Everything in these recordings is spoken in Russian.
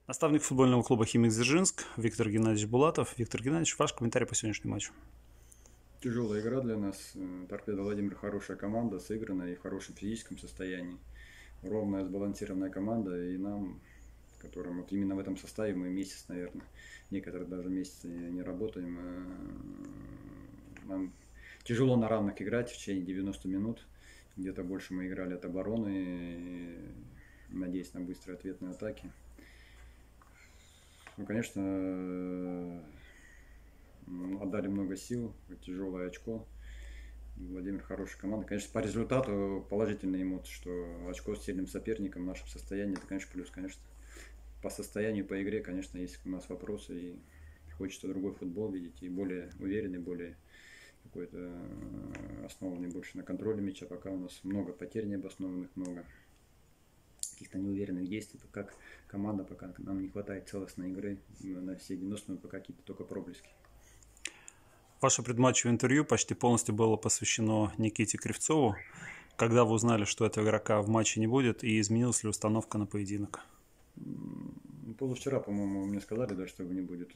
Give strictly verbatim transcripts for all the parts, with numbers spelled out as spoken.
Наставник футбольного клуба «Химик» Дзержинск Виктор Геннадьевич Булатов. Виктор Геннадьевич, ваш комментарий по сегодняшнему матчу. Тяжелая игра для нас. Торпедо Владимир хорошая команда, сыгранная и в хорошем физическом состоянии. Ровная, сбалансированная команда. И нам, которым вот именно в этом составе мы месяц, наверное, некоторые даже месяц не работаем. Нам тяжело на равных играть в течение девяноста минут. Где-то больше мы играли от обороны, надеясь на быстрые ответные атаки. Ну, конечно, отдали много сил, тяжелое очко. Владимир хорошая команда. Конечно, по результату положительные эмоции, что очко с сильным соперником в нашем состоянии, это, конечно, плюс. Конечно, по состоянию, по игре, конечно, есть у нас вопросы, и хочется другой футбол видеть, и более уверенный, более какой-то основанный больше на контроле мяча. Пока у нас много потерь необоснованных, много каких-то неуверенных действий, как команда, пока нам не хватает целостной игры на все девяносто минут, пока какие-то только проблески. Ваше предматчевое интервью почти полностью было посвящено Никите Кривцову. Когда вы узнали, что этого игрока в матче не будет, и изменилась ли установка на поединок? Позавчера, по-моему, мне сказали, да, что его не будет.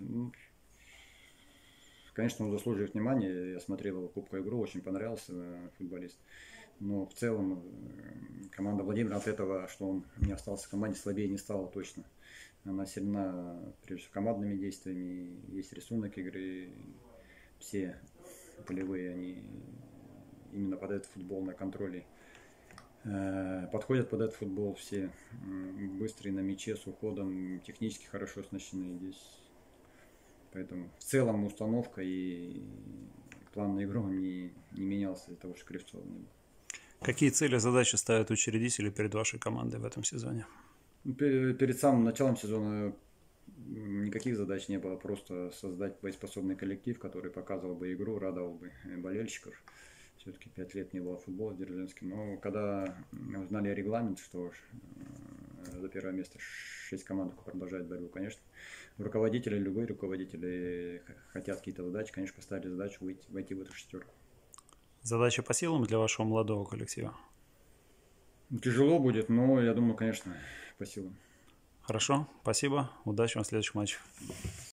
Конечно, он заслуживает внимания. Я смотрел его кубковую игру, очень понравился футболист. Но в целом команда Владимира от этого, что он не остался в команде, слабее не стала точно. Она сильна, прежде всего, командными действиями. Есть рисунок игры. Все полевые, они именно под этот футбол на контроле подходят под этот футбол. Все быстрые на мяче, с уходом, технически хорошо оснащены здесь. Поэтому в целом установка и план на игру не, не менялся из-за того, что Кривцова не было. Какие цели и задачи ставят учредители перед вашей командой в этом сезоне? Перед самым началом сезона никаких задач не было, просто создать боеспособный коллектив, который показывал бы игру, радовал бы болельщиков. Все-таки пять лет не было футбола в Дзержинске. Но когда узнали регламент, что за первое место шесть команд продолжают борьбу, конечно, руководители, любые руководители хотят какие-то задачи, конечно, поставили задачу выйти, войти в эту шестерку. Задача по силам для вашего молодого коллектива? Тяжело будет, но я думаю, конечно, по силам. Хорошо, спасибо. Удачи вам в следующем матче.